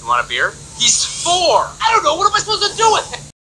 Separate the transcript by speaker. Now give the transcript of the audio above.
Speaker 1: want a beer?
Speaker 2: He's 4. I don't know. What am I supposed to do with it?